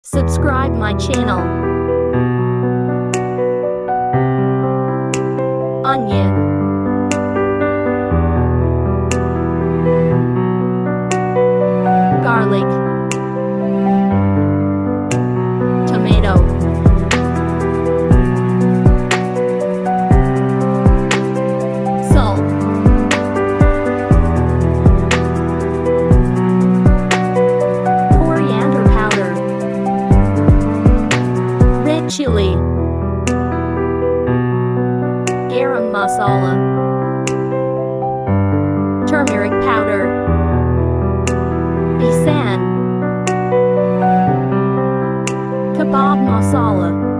Subscribe my channel. Onion, garlic, tomato, salt, coriander powder, red chili, garam masala, turmeric powder, besan, kebab masala.